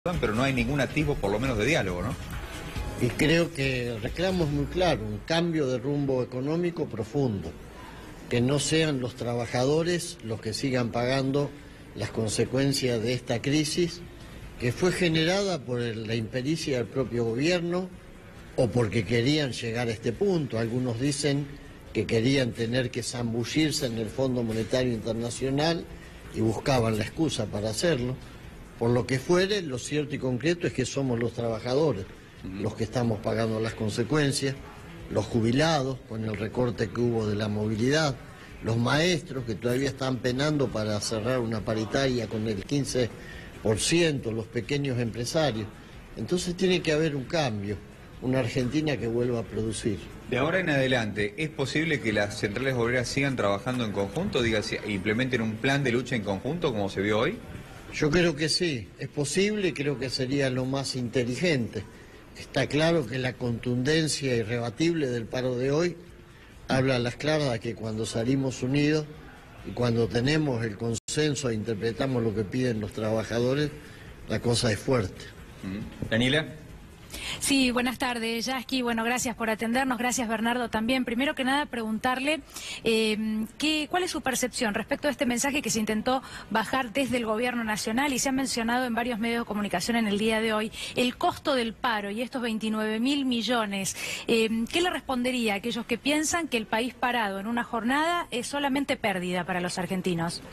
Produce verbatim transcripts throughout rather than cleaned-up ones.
pero no hay ningún atisbo, por lo menos, de diálogo, ¿no? Y creo que el reclamo es muy claro, un cambio de rumbo económico profundo, que no sean los trabajadores los que sigan pagando las consecuencias de esta crisis, que fue generada por la impericia del propio gobierno o porque querían llegar a este punto. Algunos dicen que querían tener que zambullirse en el Fondo Monetario Internacional y buscaban la excusa para hacerlo. Por lo que fuere, lo cierto y concreto es que somos los trabajadores los que estamos pagando las consecuencias, los jubilados con el recorte que hubo de la movilidad, los maestros que todavía están penando para cerrar una paritaria con el quince por ciento, los pequeños empresarios. Entonces tiene que haber un cambio, una Argentina que vuelva a producir. De ahora en adelante, ¿es posible que las centrales obreras sigan trabajando en conjunto, diga, implementen un plan de lucha en conjunto como se vio hoy? Yo creo que sí, es posible y creo que sería lo más inteligente. Está claro que la contundencia irrebatible del paro de hoy habla a las claras de que cuando salimos unidos y cuando tenemos el consenso e interpretamos lo que piden los trabajadores, la cosa es fuerte. Daniela. Sí, buenas tardes, Yasky. Bueno, gracias por atendernos, gracias Bernardo también. Primero que nada, preguntarle eh, qué, cuál es su percepción respecto a este mensaje que se intentó bajar desde el Gobierno Nacional y se ha mencionado en varios medios de comunicación en el día de hoy, el costo del paro y estos veintinueve mil millones. Eh, ¿Qué le respondería a aquellos que piensan que el país parado en una jornada es solamente pérdida para los argentinos?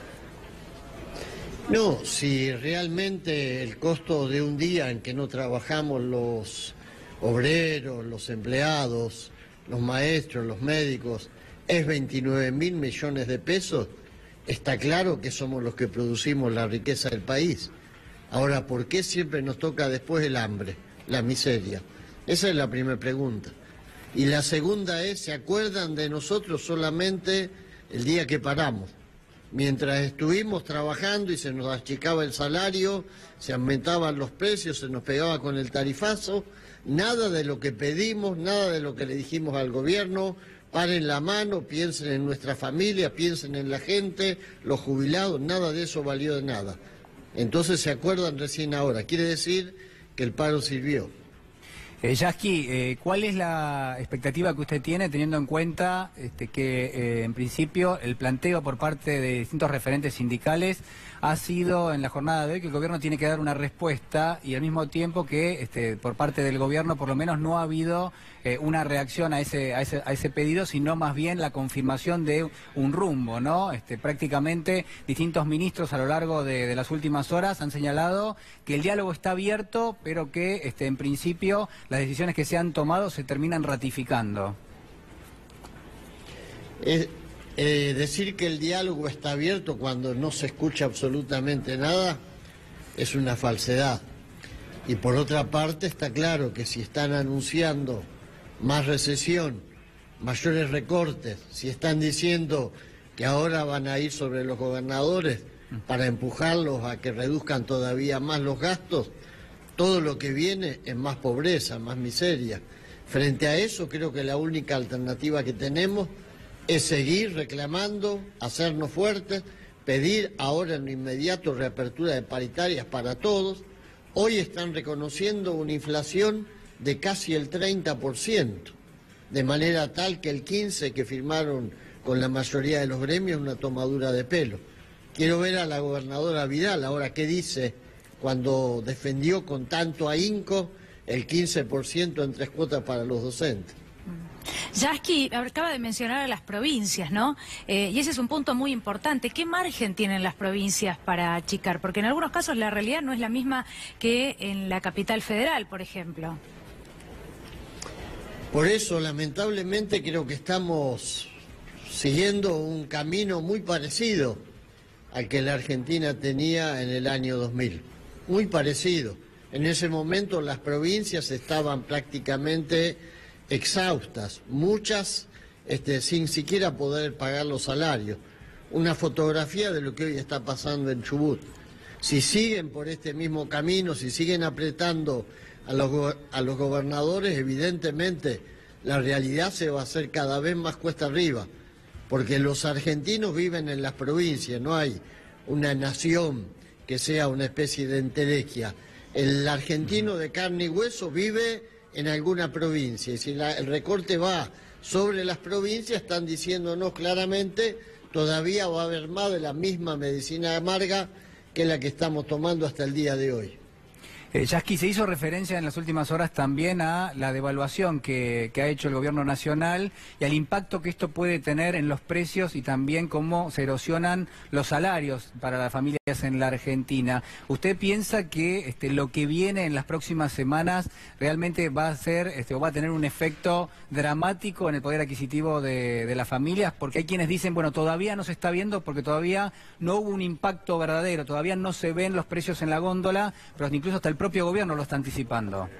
No, si realmente el costo de un día en que no trabajamos los obreros, los empleados, los maestros, los médicos, es veintinueve mil millones de pesos, está claro que somos los que producimos la riqueza del país. Ahora, ¿por qué siempre nos toca después el hambre, la miseria? Esa es la primera pregunta. Y la segunda es, ¿se acuerdan de nosotros solamente el día que paramos? Mientras estuvimos trabajando y se nos achicaba el salario, se aumentaban los precios, se nos pegaba con el tarifazo, nada de lo que pedimos, nada de lo que le dijimos al gobierno, paren la mano, piensen en nuestra familia, piensen en la gente, los jubilados, nada de eso valió de nada. Entonces se acuerdan recién ahora, quiere decir que el paro sirvió. Eh, Yasky, eh, ¿cuál es la expectativa que usted tiene teniendo en cuenta este, que eh, en principio el planteo por parte de distintos referentes sindicales ha sido en la jornada de hoy que el gobierno tiene que dar una respuesta y al mismo tiempo que este, por parte del gobierno por lo menos no ha habido eh, una reacción a ese, a, ese, a ese pedido, sino más bien la confirmación de un rumbo, ¿no? Este, prácticamente distintos ministros a lo largo de, de las últimas horas han señalado que el diálogo está abierto, pero que este, en principio las decisiones que se han tomado se terminan ratificando. Es, eh, decir que el diálogo está abierto cuando no se escucha absolutamente nada es una falsedad. Y por otra parte está claro que si están anunciando más recesión, mayores recortes, si están diciendo que ahora van a ir sobre los gobernadores para empujarlos a que reduzcan todavía más los gastos, todo lo que viene es más pobreza, más miseria. Frente a eso, creo que la única alternativa que tenemos es seguir reclamando, hacernos fuertes, pedir ahora en lo inmediato reapertura de paritarias para todos. Hoy están reconociendo una inflación de casi el treinta por ciento, de manera tal que el quince por ciento que firmaron con la mayoría de los gremios es una tomadura de pelo. Quiero ver a la gobernadora Vidal ahora qué dice cuando defendió con tanto ahínco el quince por ciento en tres cuotas para los docentes. Yasky acaba de mencionar a las provincias, ¿no? Eh, y ese es un punto muy importante. ¿Qué margen tienen las provincias para achicar? Porque en algunos casos la realidad no es la misma que en la capital federal, por ejemplo. Por eso, lamentablemente, creo que estamos siguiendo un camino muy parecido al que la Argentina tenía en el año dos mil. Muy parecido. En ese momento las provincias estaban prácticamente exhaustas, muchas este, sin siquiera poder pagar los salarios. Una fotografía de lo que hoy está pasando en Chubut. Si siguen por este mismo camino, si siguen apretando a los, a los gobernadores, evidentemente la realidad se va a hacer cada vez más cuesta arriba, porque los argentinos viven en las provincias, no hay una nación que sea una especie de entelequia. El argentino de carne y hueso vive en alguna provincia, y si la, el recorte va sobre las provincias, están diciéndonos claramente, todavía va a haber más de la misma medicina amarga que la que estamos tomando hasta el día de hoy. Eh, Yasky, se hizo referencia en las últimas horas también a la devaluación que, que ha hecho el gobierno nacional y al impacto que esto puede tener en los precios y también cómo se erosionan los salarios para las familias en la Argentina. ¿Usted piensa que este, lo que viene en las próximas semanas realmente va a ser este, o va a tener un efecto dramático en el poder adquisitivo de, de las familias? Porque hay quienes dicen, bueno, todavía no se está viendo porque todavía no hubo un impacto verdadero, todavía no se ven los precios en la góndola, pero incluso hasta el propio gobierno lo está anticipando.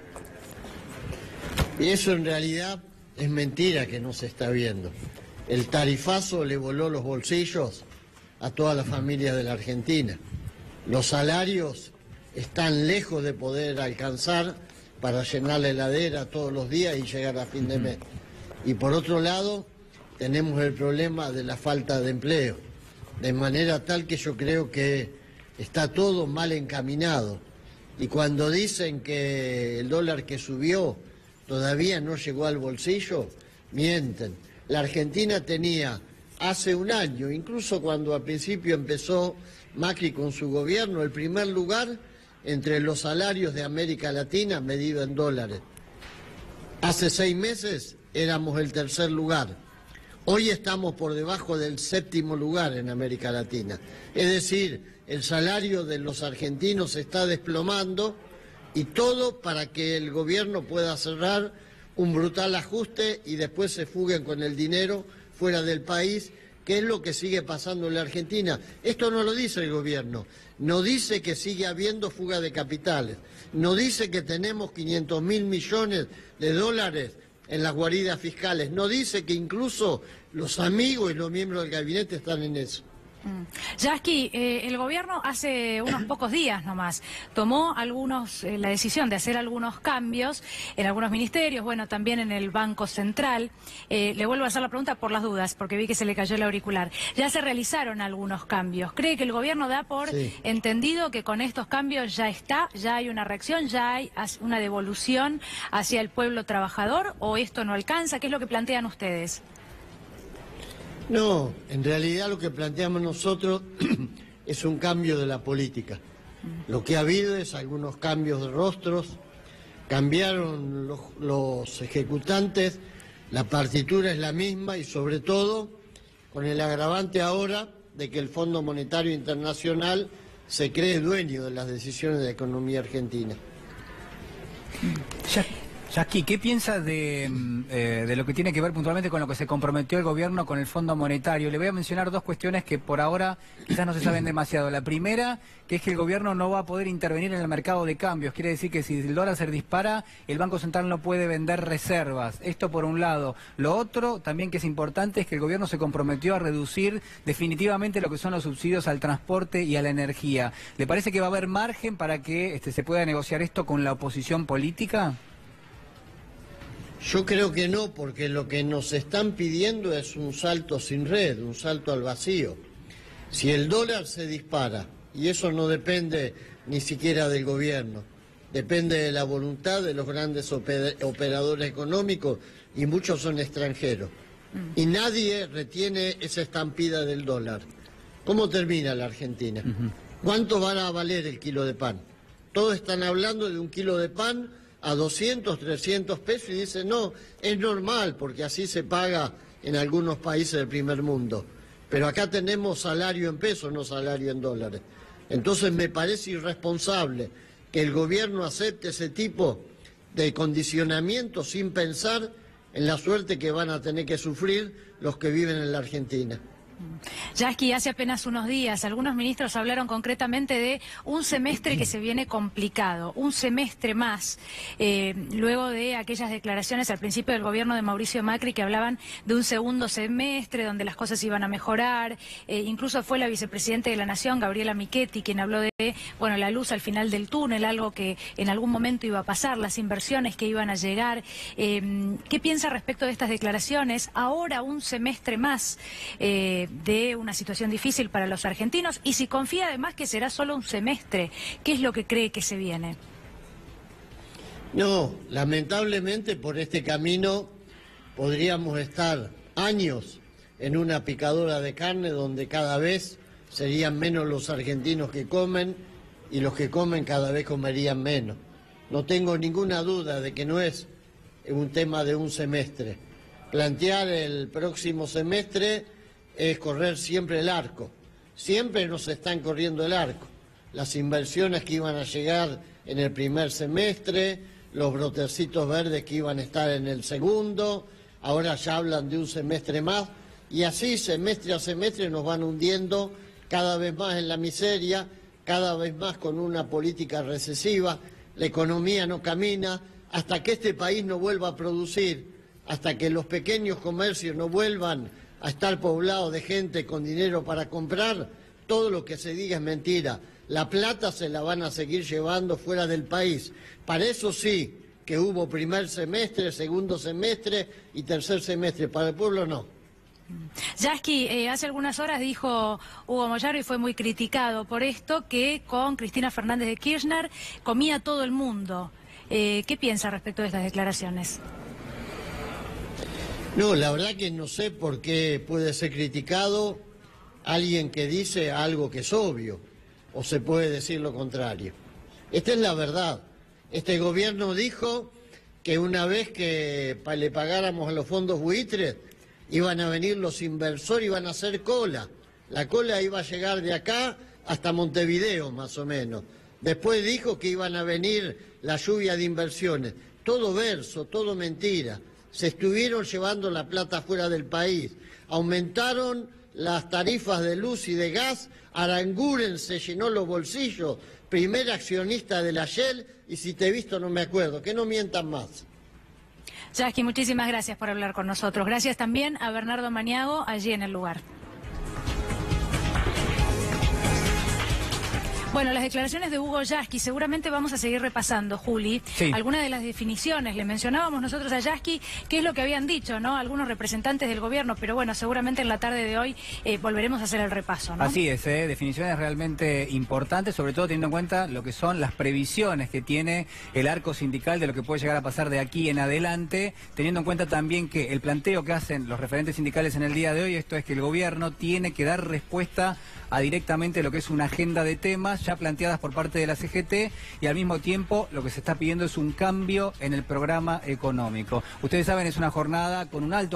Y eso en realidad es mentira que no se está viendo. El tarifazo le voló los bolsillos a todas las familias de la Argentina. Los salarios están lejos de poder alcanzar para llenar la heladera todos los días y llegar a fin de mes. Y por otro lado, tenemos el problema de la falta de empleo, de manera tal que yo creo que está todo mal encaminado. Y cuando dicen que el dólar que subió todavía no llegó al bolsillo, mienten. La Argentina tenía hace un año, incluso cuando al principio empezó Macri con su gobierno, el primer lugar entre los salarios de América Latina medido en dólares. Hace seis meses éramos el tercer lugar. Hoy estamos por debajo del séptimo lugar en América Latina. Es decir, el salario de los argentinos se está desplomando y todo para que el gobierno pueda cerrar un brutal ajuste y después se fuguen con el dinero fuera del país, que es lo que sigue pasando en la Argentina. Esto no lo dice el gobierno, no dice que sigue habiendo fuga de capitales, no dice que tenemos quinientos mil millones de dólares en las guaridas fiscales, no dice que incluso los amigos y los miembros del gabinete están en eso. Yasky, eh, el gobierno hace unos pocos días nomás tomó algunos eh, la decisión de hacer algunos cambios en algunos ministerios, bueno, también en el Banco Central. Eh, le vuelvo a hacer la pregunta por las dudas, porque vi que se le cayó el auricular. Ya se realizaron algunos cambios. ¿Cree que el gobierno da por sí. entendido que con estos cambios ya está, ya hay una reacción, ya hay una devolución hacia el pueblo trabajador, o esto no alcanza? ¿Qué es lo que plantean ustedes? No, en realidad lo que planteamos nosotros es un cambio de la política. Lo que ha habido es algunos cambios de rostros, cambiaron los, los ejecutantes, la partitura es la misma y sobre todo con el agravante ahora de que el Fondo Monetario Internacional se cree dueño de las decisiones de la economía argentina. Ya. Yasky, ¿qué piensa de, eh, de lo que tiene que ver puntualmente con lo que se comprometió el gobierno con el Fondo Monetario? Le voy a mencionar dos cuestiones que por ahora quizás no se saben demasiado. La primera, que es que el gobierno no va a poder intervenir en el mercado de cambios. Quiere decir que si el dólar se dispara, el Banco Central no puede vender reservas. Esto por un lado. Lo otro, también que es importante, es que el gobierno se comprometió a reducir definitivamente lo que son los subsidios al transporte y a la energía. ¿Le parece que va a haber margen para que este, se pueda negociar esto con la oposición política? Yo creo que no, porque lo que nos están pidiendo es un salto sin red, un salto al vacío. Si el dólar se dispara, y eso no depende ni siquiera del gobierno, depende de la voluntad de los grandes operadores económicos, y muchos son extranjeros, y nadie retiene esa estampida del dólar. ¿Cómo termina la Argentina? ¿Cuánto van a valer el kilo de pan? Todos están hablando de un kilo de pan a doscientos, trescientos pesos y dicen, no, es normal porque así se paga en algunos países del primer mundo. Pero acá tenemos salario en pesos, no salario en dólares. Entonces me parece irresponsable que el gobierno acepte ese tipo de condicionamiento sin pensar en la suerte que van a tener que sufrir los que viven en la Argentina. Yasky, hace apenas unos días algunos ministros hablaron concretamente de un semestre que se viene complicado, un semestre más, eh, luego de aquellas declaraciones al principio del gobierno de Mauricio Macri que hablaban de un segundo semestre donde las cosas iban a mejorar. Eh, incluso fue la vicepresidenta de la Nación, Gabriela Michetti, quien habló de bueno, la luz al final del túnel, algo que en algún momento iba a pasar, las inversiones que iban a llegar. Eh, ¿Qué piensa respecto de estas declaraciones? Ahora un semestre más eh, de una situación difícil para los argentinos, y si confía además que será solo un semestre, ¿qué es lo que cree que se viene? No, lamentablemente por este camino podríamos estar años en una picadora de carne donde cada vez serían menos los argentinos que comen y los que comen cada vez comerían menos. No tengo ninguna duda de que no es un tema de un semestre. Plantear el próximo semestre es correr siempre el arco. Siempre nos están corriendo el arco. Las inversiones que iban a llegar en el primer semestre, los brotecitos verdes que iban a estar en el segundo, ahora ya hablan de un semestre más, y así semestre a semestre nos van hundiendo cada vez más en la miseria, cada vez más con una política recesiva, la economía no camina, hasta que este país no vuelva a producir, hasta que los pequeños comercios no vuelvan a estar poblados de gente con dinero para comprar, todo lo que se diga es mentira. La plata se la van a seguir llevando fuera del país. Para eso sí, que hubo primer semestre, segundo semestre y tercer semestre. Para el pueblo no. Yasky, eh, hace algunas horas dijo Hugo Moyano y fue muy criticado por esto, que con Cristina Fernández de Kirchner comía todo el mundo. Eh, ¿Qué piensa respecto de estas declaraciones? No, la verdad que no sé por qué puede ser criticado alguien que dice algo que es obvio, o se puede decir lo contrario. Esta es la verdad. Este gobierno dijo que una vez que le pagáramos a los fondos buitres, iban a venir los inversores, iban a hacer cola. La cola iba a llegar de acá hasta Montevideo, más o menos. Después dijo que iban a venir la lluvia de inversiones. Todo verso, todo mentira. Se estuvieron llevando la plata fuera del país. Aumentaron las tarifas de luz y de gas. Aranguren se llenó los bolsillos. Primer accionista de la Shell. Y si te he visto no me acuerdo. Que no mientan más. Yasky, muchísimas gracias por hablar con nosotros. Gracias también a Bernardo Maniago, allí en el lugar. Bueno, las declaraciones de Hugo Yasky, seguramente vamos a seguir repasando, Juli, sí. Algunas de las definiciones. Le mencionábamos nosotros a Yasky qué es lo que habían dicho, ¿no? Algunos representantes del gobierno, pero bueno, seguramente en la tarde de hoy eh, volveremos a hacer el repaso, ¿no? Así es, ¿eh? Definiciones realmente importantes, sobre todo teniendo en cuenta lo que son las previsiones que tiene el arco sindical de lo que puede llegar a pasar de aquí en adelante, teniendo en cuenta también que el planteo que hacen los referentes sindicales en el día de hoy, esto es que el gobierno tiene que dar respuesta a directamente lo que es una agenda de temas ya planteadas por parte de la C G T, y al mismo tiempo lo que se está pidiendo es un cambio en el programa económico. Ustedes saben, es una jornada con un alto